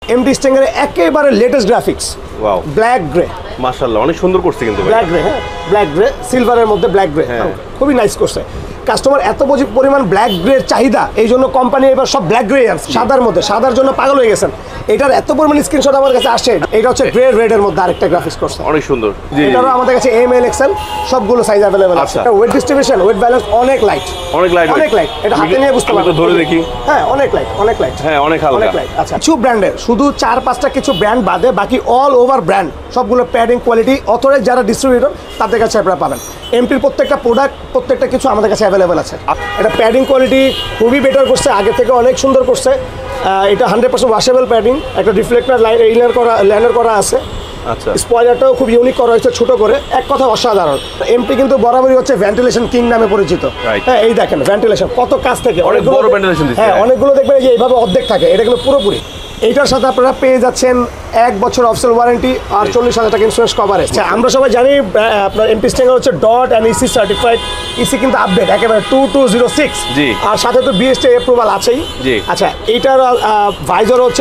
MT স্ট্যাঙ্গারে একেবারে latest graphics. Wow, black grey, মাশাআল্লাহ অনেক সুন্দর করছে কিন্তু ব্ল্যাক গ্রে। হ্যাঁ, ব্ল্যাক গ্রে সিলভারের মধ্যে ব্ল্যাক গ্রে, খুবই নাইস করছে। কাস্টমার এত পরিমাণ ব্ল্যাক গ্রের চাহিদা, এই জন্য কোম্পানি এবার সব ব্ল্যাক গ্রে আনছে। সাদার মধ্যে, সাদার জন্য পাগল হয়ে গেছেন। এটার এত পরিমাণ স্ক্রিনশট আমার কাছে আসে। এটা হচ্ছে গ্রে রেড এর মধ্যে আরেকটা গ্রাফিক্স করছে, অনেক সুন্দর। এটারও আমাদের কাছে এম এল এক্সেল সবগুলো সাইজ अवेलेबल আছে। ওয়েট ডিস্ট্রিবিউশন, ওয়েট ব্যালেন্স অনেক লাইট, অনেক লাইট, অনেক লাইট। এটা হাতে নিয়ে বুঝতে পারবেন, ধরে দেখি। হ্যাঁ, অনেক লাইট, অনেক লাইট। হ্যাঁ, অনেক হালকা, অনেক লাইট। আচ্ছা, কিছু ব্র্যান্ডের শুধু 4-5টা কিছু ব্র্যান্ড বাদে বাকি অল ওভার ব্র্যান্ড সবগুলো প্যাডিং কোয়ালিটি অথরাইজ যারা ডিস্ট্রিবিউটর তাদের কাছে আপনারা পাবেন। এমটির প্রত্যেকটা প্রোডাক্ট, প্রত্যেকটা কিছু আমাদের কাছে অ্যাভেলেবেল আছে। এটা প্যাডিং কোয়ালিটি খুবই বেটার করছে, আগে থেকে অনেক সুন্দর করছে। এটা 100% ওয়াশেবল প্যাডিং, একটা রিফ্লেক্টর লাইনার করা আছে। আচ্ছা, স্পয়লারটাও খুব ইউনিক করা হয়েছে, ছোট করে। এক কথা অসাধারণ। এমটি কিন্তু বরাবরই হচ্ছে ভেন্টিলেশন কিং নামে পরিচিত। হ্যাঁ, এই দেখেন ভেন্টিলেশন কত কাছ থেকে, অনেক বড় ভেন্টিলেশন দিচ্ছে। হ্যাঁ, অনেকগুলো দেখবেন যে এইভাবে অর্ধেক থাকে, এটা কিন্তু পুরোপুরি। এইটার সাথে আপনারা পেয়ে যাচ্ছেন 1 বছর অফিসিয়াল ওয়ারেন্টি আর 40,000 টাকা ইন্স্যুরেন্স কভারেজ। আমরা সবাই জানি আপনার এমটি স্ট্যাঙ্গার হচ্ছে DOT and EC certified. EC কিন্তু আপডেট একেবারে 2206, আর সাথে তো বিএসটি অ্যাপ্রুভাল আছেই। আচ্ছা, এইটার ভাইজর হচ্ছে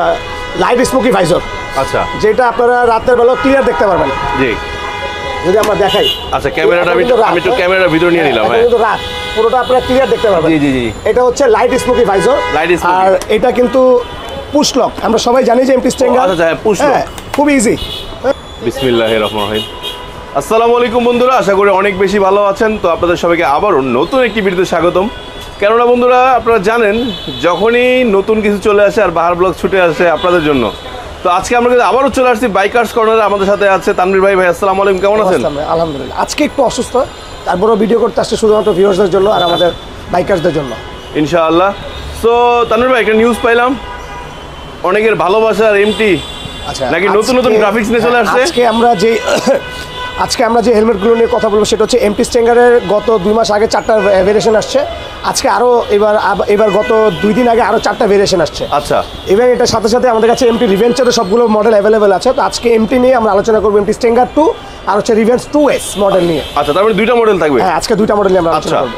লাইট স্মোকি ভাইজর। আচ্ছা, যেটা আপনারা রাতের বেলা ক্লিয়ার দেখতে পারবেন। জি, যদি আমরা দেখাই। আচ্ছা, ক্যামেরাটা আমি একটু ক্যামেরার ভিতর নিয়ে নিলাম। হ্যাঁ, কিন্তু রাত পুরোটা আপনারা ক্লিয়ার দেখতে পারবেন। জি জি জি, এটা হচ্ছে লাইট স্মোকি ভাইজর। আর এটা কিন্তু পুশ লক। আমরা সবাই জানি যে এমটি স্ট্যাঙ্গার পুশ লক খুব ইজি। বিসমিল্লাহির রহমানির রহিম। আসসালামু আলাইকুম বন্ধুরা, আশা করি অনেক বেশি ভালো আছেন। তো আপনাদের সবাইকে আবারও নতুন একটি ভিডিওতে স্বাগতম। কেননা বন্ধুরা, আপনারা জানেন যখনই নতুন কিছু চলে আসে আর বাহার ব্লগ ছুটে আসে আপনাদের জন্য। তো আজকে আমরা কিন্তু আবারও চলে আসছি বাইকার্স কর্নারে। আমাদের সাথে আছে তানভীর ভাই। ভাই আসসালামু আলাইকুম, কেমন আছেন? আলহামদুলিল্লাহ। আজকে একটু অসুস্থ, তারপরেও ভিডিও করতে আসছে শুধুমাত্র ভিউয়ার্সদের জন্য আর আমাদের বাইকার্সদের জন্য ইনশাআল্লাহ। সো তানভীর ভাই, একটা নিউজ পাইলাম অনেকের ভালোবাসার এমটি নাকি নতুন নতুন গ্রাফিক্স নিয়ে চলে আসছে। আজকে আমরা যে হেলমেটগুলো নিয়ে কথা বলবো সেটা হচ্ছে এমটি স্ট্যাঙ্গারের গত 2 মাস আগে 4টা ভেরিয়েশন আসছে। আজকে আরও এবার গত 2 দিন আগে আরও 4টা ভেরিয়েশন আসছে। আচ্ছা, এবং এটার সাথে সাথে আমাদের কাছে এমটি রিভেঞ্চারের সবগুলো মডেল অ্যাভেলেবেল আছে। তো আজকে এমটি নিয়ে আমরা আলোচনা করবো, এমটি স্ট্যাঙ্গার 2 আর হচ্ছে রিভেঞ্জ 2S মডেল নিয়ে। আচ্ছা, তারপরে 2টা মডেল থাকবে। হ্যাঁ, আজকে 2টা মডেল নিয়ে আমরা আলোচনা করবো।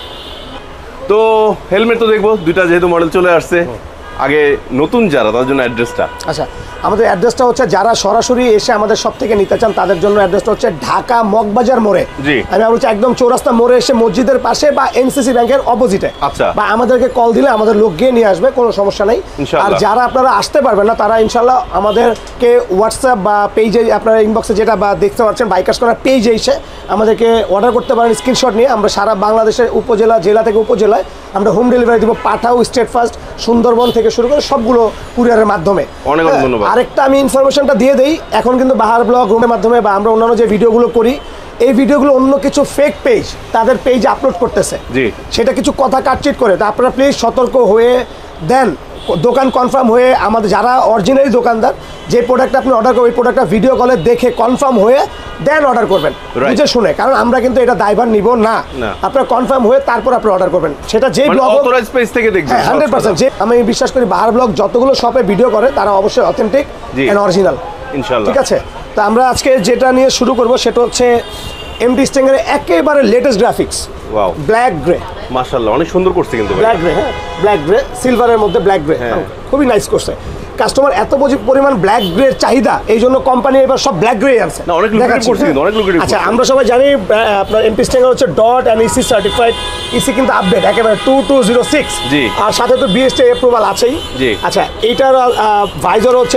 তো হেলমেট তো দেখবো 2টা যেহেতু মডেল চলে আসছে। আগে নতুন যারা, তাদের জন্য অ্যাড্রেসটা। আচ্ছা, আমাদের অ্যাড্রেসটা হচ্ছে যারা সরাসরি এসে আমাদের সব থেকে নিতে চান তাদের জন্য অ্যাড্রেসটা হচ্ছে ঢাকা মগবাজার মোড়ে। আমি বলছি একদম চৌরাস্তা মোড়ে এসে মসজিদের পাশে বা এনসিসি ব্যাংকের অপোজিটে। আচ্ছা, বা আমাদেরকে কল দিলে আমাদের লোক গিয়ে নিয়ে আসবে, কোনো সমস্যা নেই। আর যারা আপনারা আসতে পারবেন না তারা ইনশাল্লাহ আমাদেরকে হোয়াটসঅ্যাপ বা পেজে আপনারা ইনবক্সে যেটা বা দেখতে পাচ্ছেন বাইকার্স কর্নার পেজে এসে আমাদেরকে অর্ডার করতে পারেন স্ক্রিনশট নিয়ে। আমরা সারা বাংলাদেশের উপজেলা, জেলা থেকে উপজেলায় আমরা হোম ডেলিভারি দিব। পাঠাও, স্টেট ফার্স্ট, সুন্দরবন থেকে শুরু করে সবগুলো কুরিয়ারের মাধ্যমে। অনেক ধন্যবাদ। আরেকটা আমি ইনফরমেশনটা দিয়ে দেই, এখন কিন্তু বাহার ব্লগ রুমের মাধ্যমে বা আমরা অন্যান্য যে ভিডিওগুলো করি, এই ভিডিওগুলো অন্য কিছু ফেক পেজ তাদের পেজে আপলোড করতেছে। সেটা কিছু কথা কাটচিট করে। তা আপনারা প্লিজ সতর্ক হয়ে দেন, দোকান কনফার্ম হয়ে আমাদের যারা অরিজিনালি দোকানদার, যে প্রোডাক্ট আপনি অর্ডার করবেন ওই প্রোডাক্টটা ভিডিও কলে দেখে কনফার্ম হয়ে দেন অর্ডার করবেন, বুঝে শুনে। কারণ আমরা কিন্তু এটা দায়ভার নিব না। আপনারা কনফার্ম হয়ে তারপর আপনি অর্ডার করবেন, সেটা যে ব্লগ অথরাইজড পেজ থেকে দেখবেন। 100% যে আমি বিশ্বাস করি বাহার ব্লগ যতগুলো শপে ভিডিও করে তারা অবশ্যই অথেন্টিক এন্ড অরিজিনাল ইনশাআল্লাহ। ঠিক আছে, তো আমরা আজকে যেটা নিয়ে শুরু করব সেটা হচ্ছে এমটি স্ট্যাঙ্গারের একেবারে latest graphics. Wow, black grey, মাশাআল্লাহ অনেক সুন্দর করছে কিন্তু ব্ল্যাক গ্রে। হ্যাঁ, ব্ল্যাক গ্রে সিলভারের মধ্যে ব্ল্যাক গ্রে, খুবই নাইস করছে। কাস্টমার এত পরিমাণ ব্ল্যাক গ্রের চাহিদা, এই জন্য কোম্পানি এবার সব ব্ল্যাক গ্রে আনছে। অনেক লুকেটিভ করছে কিন্তু, অনেক লুকেটিভ। আচ্ছা, আমরা সবাই জানি আপনার এমটি স্ট্যাঙ্গার হচ্ছে DOT and EC certified. EC কিন্তু আপডেট একেবারে 2206, আর সাথে তো বিএসটি অ্যাপ্রুভাল আছেই। আচ্ছা, এইটার ভাইজর হচ্ছে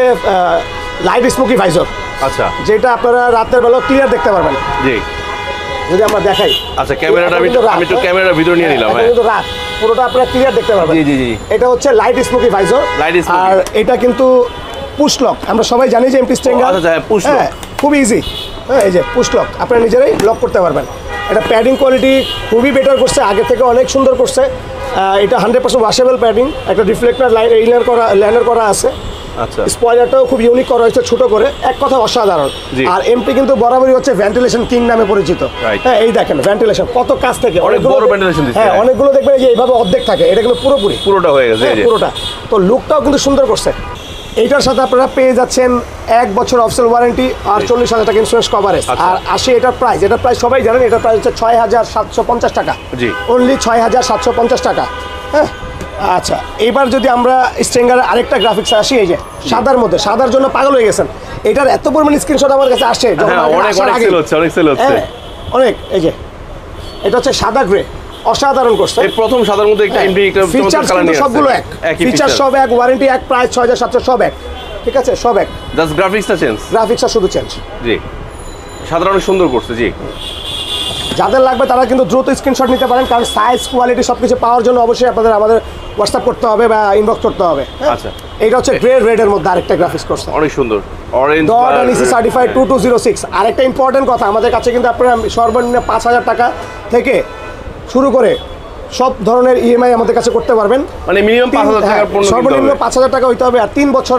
লাইট স্মোকি ভাইজর। আচ্ছা, যেটা আপনারা রাতের বেলা ক্লিয়ার দেখতে পারবেন। জি, যদি আমরা দেখাই। আচ্ছা, ক্যামেরাটা আমি একটু ক্যামেরার ভিতর নিয়ে নিলাম। হ্যাঁ, কিন্তু রাত পুরোটা আপনারা ক্লিয়ার দেখতে পারবেন। জি জি জি, এটা হচ্ছে লাইট স্মোকি ভাইজর। আর এটা কিন্তু পুশ লক। আমরা সবাই জানি যে এমটি স্ট্যাঙ্গার পুশ লক খুব ইজি। হ্যাঁ, এই যে পুশ লক আপনারা নিজেরাই লক করতে পারবেন। এটা প্যাডিং কোয়ালিটি খুবই বেটার করছে, আগে থেকে অনেক সুন্দর করছে। এটা 100% ওয়াশেবল প্যাডিং, একটা রিফ্লেক্টর লাইনার করা আছে। আচ্ছা, স্পয়লারটাও খুব ইউনিক করা হয়েছে, ছোট করে। এক কথা অসাধারণ। আর এমটি কিন্তু বরাবরই হচ্ছে ভেন্টিলেশন কিং নামে পরিচিত। হ্যাঁ, এই দেখেন ভেন্টিলেশন কত কাছ থেকে, অনেক বড় ভেন্টিলেশন দিচ্ছে। হ্যাঁ, অনেকগুলো দেখবেন যে এইভাবে অর্ধেক থাকে, এটা কিন্তু পুরোটা হয়ে গেছে পুরোটা। তো লুকটাও কিন্তু সুন্দর করছে। এইটার সাথে আপনারা পেয়ে যাচ্ছেন 1 বছর অফিসিয়াল ওয়ারেন্টি আর 40,000 টাকা ইন্স্যুরেন্স কভারেজ। আর এটার প্রাইস সবাই জানেন, এটার প্রাইস হচ্ছে 6,750 টাকা। জি, অনলি 6,750 টাকা। হ্যাঁ, আচ্ছা এবার যদি আমরা স্ট্রেঙ্গারের আরেকটা গ্রাফিক্স আসি, এই যে সাদার মধ্যে, সাদার জন্য পাগল হয়ে গেছেন, এটার এত পরিমাণ স্ক্রিনশট আমার কাছে আসছে অনেক সেল হচ্ছে অনেক। এই যে এটা হচ্ছে সাদা গ্রে, অসাধারণ করছে। এই প্রথম সাদার মধ্যে একটা এমডি একটা ফিচারস কিন্তু সবগুলো এক, ফিচার সব এক, ওয়ারেন্টি এক, প্রাইস 6700 সব এক, ঠিক আছে সব এক, জাস্ট গ্রাফিক্সটা চেঞ্জ, গ্রাফিক্সটা শুধু চেঞ্জ। জি সাধারণ অনেক সুন্দর করছে। জি যাদের লাগবে তারা কিন্তু দ্রুত স্ক্রিনশট নিতে পারেন, কারণ সাইজ কোয়ালিটি সবকিছু পাওয়ার জন্য অবশ্যই আপনাদের আমাদের হোয়াটসঅ্যাপ করতে হবে বা ইনবক্স করতে হবে। আচ্ছা এইটা হচ্ছে গ্রে রেডের মধ্যে আরেকটা গ্রাফিক্স করছে, অনেক সুন্দর অরেঞ্জ ডট এনইসি সার্টিফাইড 2206। আরেকটা ইম্পর্টেন্ট কথা, আমাদের কাছে কিন্তু আপনারা সর্বনিম্ন 5000 টাকা থেকে শুরু করে সব ধরনের ইএমআই আমাদের কাছে করতে পারবেন, মানে মিনিমাম 5000 টাকা পর্যন্ত, সর্বনিম্ন 5000 টাকা হইতে হবে। আর 3 বছর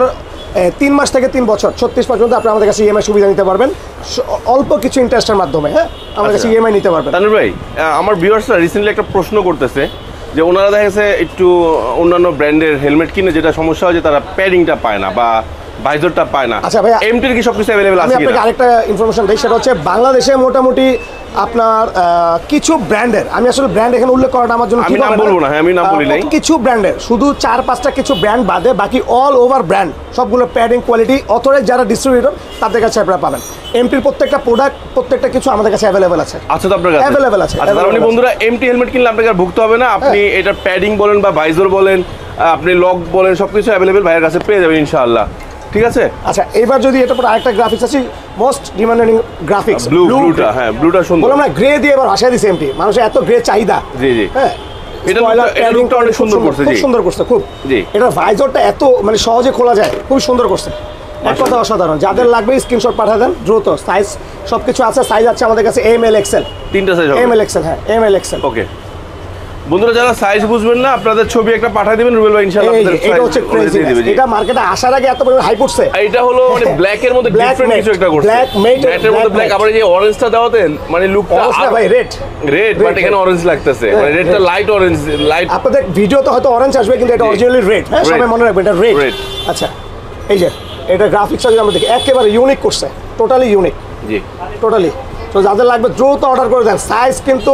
3 মাস থেকে 3 বছর 36 পর্যন্ত আপনি আমাদের কাছে ইএমআই সুবিধা নিতে পারবেন, অল্প কিছু ইন্টারেস্টের মাধ্যমে। হ্যাঁ আমাদের কাছে ইএমআই নিতে পারবেন। তানভীর ভাই, আমার ভিউয়ার্সরা রিসেন্টলি একটা প্রশ্ন করতেছে যে ওনারা দেখা গেছে একটু অন্যান্য ব্র্যান্ডের হেলমেট কিনে যেটা সমস্যা হয় যে তারা প্যাডিংটা পায় না বা ভাইজরটা পায় না। আচ্ছা ভাইয়া, এমটির কি সবকিছু অ্যাভেলেবল আছে? আমি আপনাকে আরেকটা ইনফরমেশন দিই, সেটা হচ্ছে বাংলাদেশে মোটামুটি আপনার কিছু ব্র্যান্ডের, আমি আসলে ব্র্যান্ড এখানে উল্লেখ করাটা আমার জন্য আমি নাম বলবো না, হ্যাঁ আমি নাম বলি নাই, কিছু ব্র্যান্ডের শুধু 4-5টা কিছু ব্র্যান্ড বাদে বাকি অল ওভার ব্র্যান্ড সবগুলো প্যাডিং কোয়ালিটি অথরাইজ যারা ডিস্ট্রিবিউটর তাদের কাছে আপনারা পাবেন। এমটির প্রত্যেকটা প্রোডাক্ট প্রত্যেকটা কিছু আমাদের কাছে অ্যাভেলেবল আছে। আচ্ছা তো আপনার কাছে অ্যাভেলেবল আছে। আচ্ছা তার মানে বন্ধুরা এমটি হেলমেট কিনলে আপনাকে আর ভুগতে হবে না, আপনি এটা প্যাডিং বলেন বা ভাইজর বলেন, আপনি লক বলেন, সবকিছু অ্যাভেলেবল ভাইয়ের কাছে পেয়ে যাবেন ইনশাআল্লাহ। ঠিক আছে। আচ্ছা এবার যদি এটা পরে আরেকটা গ্রাফিক্স আছে, মোস্ট ডিমান্ডিং গ্রাফিক্স ব্লুটা, হ্যাঁ ব্লুটা সুন্দর, বললাম না গ্রে দিয়ে এবার ভাষায় দিছে এমটি, মানুষের এত গ্রে চাহিদা। জি জি হ্যাঁ এটা লুকটা অনেক সুন্দর করছে, খুব সুন্দর করছে খুব। জি এটা ভাইজরটা এত মানে সহজে খোলা যায়, খুব সুন্দর করছে, এক কথা অসাধারণ। যাদের লাগবে স্ক্রিনশট পাঠিয়ে দেন দ্রুত, সাইজ সবকিছু আছে, সাইজ আছে আমাদের কাছে এম এল এক্সেল, তিনটা সাইজ হবে, এম এল এক্সেল, হ্যাঁ এম এল এক্সেল। ওকে বন্ধুরা যারা সাইজ বুঝবেন না আপনাদের ছবি একটা পাঠিয়ে দিবেন, রুবেল ভাই ইনশাআল্লাহ আপনাদের এটা হচ্ছে ক্রেজি, এটা মার্কেটে আসার আগে এত পরিমাণ হাইপ উঠছে। এটা হলো মানে ব্ল্যাক এর মধ্যে ডিফারেন্ট কিছু একটা করছে, ব্ল্যাক ম্যাটের মধ্যে ব্ল্যাক, আবার এই যে অরেঞ্জটা দেওয়াতে মানে লুকটা আর ভাই রেড বাট এখানে অরেঞ্জ লাগতেছে, মানে রেডটা লাইট অরেঞ্জ, লাইট আপনাদের ভিডিওতে হয়তো অরেঞ্জ আসবে কিন্তু এটা অরিজিনালি রেড। হ্যাঁ সবাই মনে রাখবেন এটা রেড। আচ্ছা এই যে এটা গ্রাফিক্সটা যদি আমরা দেখি একেবারে ইউনিক করছে, টোটালি ইউনিক। জি টোটালি। তো যাদের লাগবে দ্রুত অর্ডার করে দেন, সাইজ কিন্তু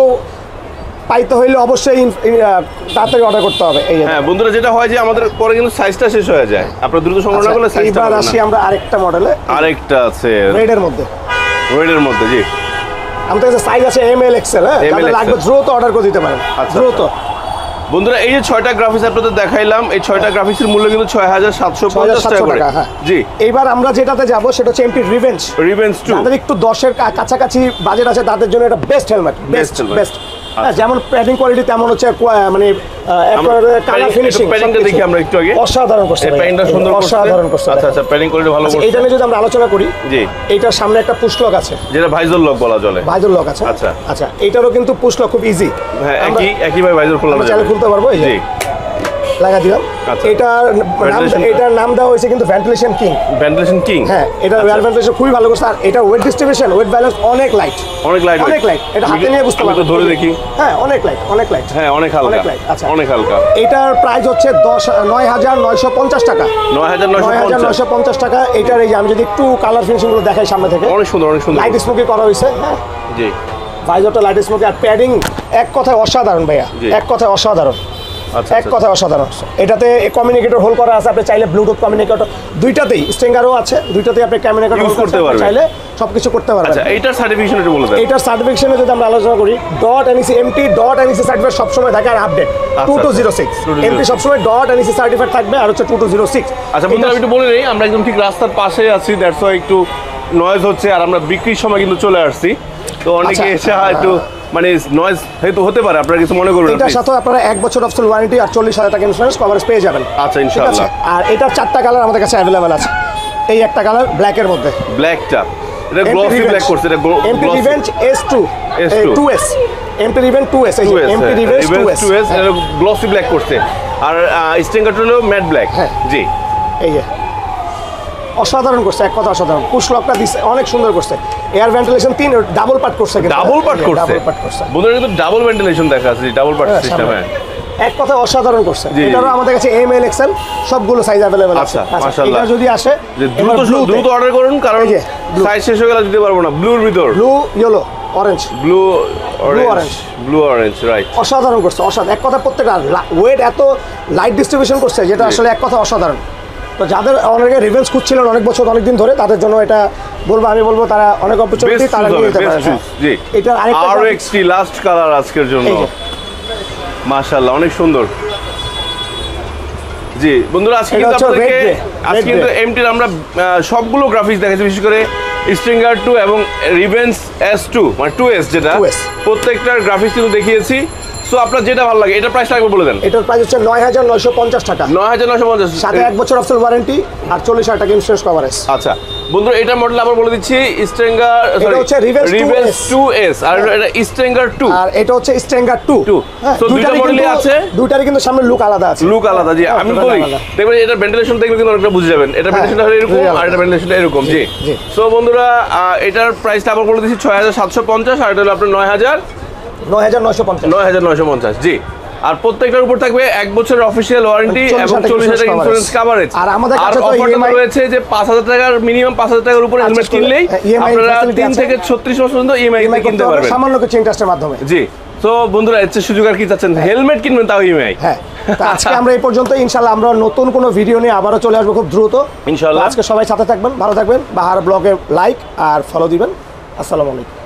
পাইতে হইলে অবশ্যই তাড়াতাড়ি অর্ডার করতে হবে। এই হ্যাঁ বন্ধুরা যেটা হয় যে আমাদের পরে কিন্তু সাইজটা শেষ হয়ে যায়, আপনারা দ্রুত সংগ্রহ না করলে সাইজটা এবার আসি আমরা আরেকটা মডেলে, আরেকটা আছে রেডের মধ্যে, রেডের মধ্যে। জি আমাদের কাছে সাইজ আছে এম এল এক্সেল, হ্যাঁ যাদের লাগবে দ্রুত অর্ডার করে দিতে পারেন দ্রুত। বন্ধুরা এই যে 6টা গ্রাফিক্স আপনাদের দেখাইলাম, এই 6টা গ্রাফিক্সের মূল্য কিন্তু 6750 টাকা। হ্যাঁ জি এইবার আমরা যেটাতে যাব সেটা হচ্ছে এমটি রিভেঞ্জ 2 যাদের একটু 10-এর কাছাকাছি বাজেট আছে তাদের জন্য এটা বেস্ট হেলমেট, বেস্ট। হ্যাঁ যেমন প্যাডিং কোয়ালিটি তেমন হচ্ছে মানে কালার ফিনিশিং প্যাডিংটা দেখি আমরা একটু আগে, অসাধারণ করছে, প্যাডিংটা সুন্দর করছে, অসাধারণ করছে। আচ্ছা আচ্ছা প্যাডিং কোয়ালিটি ভালো করছে। এইটা নিয়ে যদি আমরা আলোচনা করি, জি এইটার সামনে একটা পুশ লক আছে যেটা ভাইজর লক বলা চলে, ভাইজর লক আছে। আচ্ছা আচ্ছা এইটারও কিন্তু পুশ লক খুব ইজি, হ্যাঁ একই ভাবে ভাইজর খোলা যাবে, চাইলে খুলতে পারবো। এই যে লাগা দিলাম, এটার নাম দেওয়া হয়েছে কিন্তু ভেন্টিলেশন কিং, ভেন্টিলেশন কিং। হ্যাঁ এটা এয়ার ভেন্টিলেশন খুবই ভালো করছে, আর এটা ওয়েট ডিস্ট্রিবিউশন, ওয়েট ব্যালেন্স অনেক লাইট, অনেক লাইট, অনেক লাইট। এটা হাতে নিয়ে বুঝতে পারবেন, ধরে দেখি, হ্যাঁ অনেক লাইট, অনেক লাইট, হ্যাঁ অনেক হালকা, আচ্ছা অনেক হালকা। এটার প্রাইস হচ্ছে 9950 টাকা, 9950 টাকা। এটার এই যে আমি যদি একটু কালার ফিনিশিং গুলো দেখাই সামনে থেকে, অনেক সুন্দর, অনেক সুন্দর লাইট স্মোকি করা হয়েছে। হ্যাঁ জি ভাইজরটা লাইট স্মোকি, আর প্যাডিং এক কথায় অসাধারণ ভাইয়া, এক কথায় অসাধারণ, এক কথায় অসাধারণ। এটাতে কমিউনিকেটর হোল করা আছে, আপনি চাইলে ব্লুটুথ কমিউনিকেটর দুইটাতেই, স্ট্রিঙ্গারও আছে, দুইটাতেই আপনি কমিউনিকেটর হোল করতে পারবেন, চাইলে সবকিছু করতে পারবেন। আচ্ছা এইটার সার্টিফিকেশন একটু বলে দেন। এটার সার্টিফিকেশনে যদি আমরা আলোচনা করি, এমটি সার্টিফিকেট সবসময় থাকে, আর আপডেট 2206 এমটি সবসময় সার্টিফাইড থাকবে, আর হচ্ছে 2206। আচ্ছা বন্ধুরা আমি একটু বলে নেই, আমরা একদম ঠিক রাস্তার পাশে আছি, দ্যাটস ওয়াই একটু নয়েজ হচ্ছে, আর আমরা বিক্রির সময় কিন্তু চলে আসছি, তো অনেকে এসে একটু মানে নয়েজ হয়তো হতে পারে, আপনারা কিছু মনে করবেন না। এটার সাথে আপনারা 1 বছর অফিসিয়াল ওয়ারেন্টি আর 40,000 টাকা ইন্স্যুরেন্স কভারেজ পেয়ে যাবেন। আচ্ছা ইনশাআল্লাহ। আর এটার 4টা কালার আমাদের কাছে অ্যাভেলেবল আছে। এই একটা কালার ব্ল্যাকের মধ্যে, ব্ল্যাকটা এটা গ্লসি ব্ল্যাক করছে, এটা MP revenge S2 2S, MP revenge 2S, এই যে এমপি রিভেঞ্জ 2S এটা গ্লসি ব্ল্যাক করছে, আর স্ট্রিঙ্গারটা হলো ম্যাট ব্ল্যাক। জি এই যে অসাধারণ করছে, এক কথা অসাধারণ। পুশ লকটা দিছে অনেক সুন্দর করছে, এয়ার ভেন্টিলেশন 3 ডাবল পার্ট করছে, ডাবল পার্ট করছে বন্ধুরা, কিন্তু ডাবল ভেন্টিলেশন দেখা আছে, ডাবল পার্ট সিস্টেম। হ্যাঁ এক কথা অসাধারণ করছে। এটারও আমাদের কাছে এম এল এক্সেল সবগুলো সাইজ अवेलेबल আছে। মাশাআল্লাহ, এটা যদি আসে দ্রুত অর্ডার করুন, কারণ সাইজ শেষ হয়ে গেলে দিতে পারবো না। ব্লুর ভিতর, blue, yellow, orange, blue blue orange right. অসাধারণ করছে, অসাধারণ এক কথা। প্রত্যেকটা ওয়েট এত লাইট ডিস্ট্রিবিউশন করছে যেটা আসলে এক কথা অসাধারণ। তো যাদের অনেকে রিভেন্স খুঁজছিলেন অনেক বছর অনেক দিন ধরে, তাদের জন্য এটা আমি বলবো তারা অনেক অপরচুনিটি তারা নিয়ে নিতে পারে। জি, এটার আরেকটা RXT লাস্ট কালার আজকের জন্য, মাশাআল্লাহ অনেক সুন্দর। জি বন্ধুরা, আজকে কিন্তু এমটির আমরা সবগুলো গ্রাফিক্স দেখাচ্ছি, বিশেষ করে স্ট্রিঙ্গার 2 এবং রিভেন্স S2 মানে 2S যেটা, প্রত্যেকটার গ্রাফিক্স কিন্তু দেখিয়েছি। সো আপনার যেটা ভালো লাগে, এটা প্রাইস লাগবে বলে দেন। এটার প্রাইস হচ্ছে 9950 টাকা। 9950, সাথে 1 বছর অফিসিয়াল ওয়ারেন্টি আর 40,000 টাকা ইন্স্যুরেন্স কভারেজ। আচ্ছা বন্ধুরা, এটা মডেল আবার বলে দিচ্ছি, স্ট্রিঙ্গার এটা হচ্ছে রিভেন্স 2S আর এটা স্ট্রিঙ্গার 2 আর এটা হচ্ছে স্ট্রিঙ্গার 2। সো দুইটা মডেলই আছে, দুইটারই কিন্তু সামনে লুক আলাদা আছে, লুক আলাদা। জি আমি বলি, দেখবেন এটা ভেন্টিলেশন দেখলে কিন্তু অনেকটা বুঝে যাবেন, এটা ভেন্টিলেশনটা হলো এরকম আর এটা ভেন্টিলেশনটা এরকম। জি সো বন্ধুরা, এটার প্রাইসটা আবার বলে দিচ্ছি 6750 আর এটা হলো আপনার 9950। জি, আর প্রত্যেকটার উপর থাকবে 1 বছরের অফিশিয়াল ওয়ারেন্টি এবং 40,000 টাকা ইন্স্যুরেন্স কভারেজ। আর আমাদের কাছে তো অফারটা রয়েছে যে 5,000 টাকার মিনিমাম 5,000 টাকার উপরে হেলমেট কিনলেই আপনারা 3 থেকে 36 মাস পর্যন্ত ইএমআই কিনতে পারবেন, সামান্য কিছু ইন্টারেস্টের মাধ্যমে। জি তো বন্ধুরা, এর সুযোগ আর কি চাচ্ছেন? হেলমেট কিনবেন তাও ইএমআই। হ্যাঁ, তো আজকে আমরা এই পর্যন্ত, ইনশাআল্লাহ আমরা নতুন কোনো ভিডিও নিয়ে আবারো চলে আসবো খুব দ্রুত ইনশাআল্লাহ। আজকে সবাই সাথে থাকবেন, ভালো থাকবেন, বাহার ব্লগে লাইক আর ফলো দিবেন। আসসালামু আলাইকুম।